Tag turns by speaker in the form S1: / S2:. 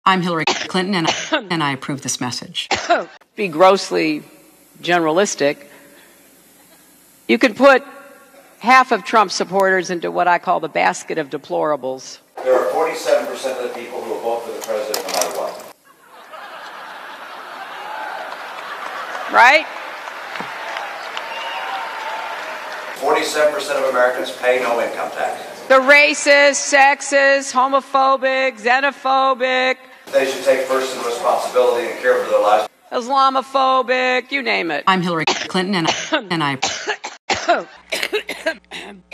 S1: I'm Hillary Clinton, and I approve this message.
S2: Be grossly generalistic. You could put half of Trump supporters into what I call the basket of deplorables.
S3: There are 47% of the people who will vote for the president no matter what.
S2: Right?
S3: 47% of Americans pay no income tax.
S2: The racist, sexist, homophobic, xenophobic.
S3: They should take personal responsibility and care for their lives.
S2: Islamaphobic, you name it.
S1: I'm Hillary Clinton, and I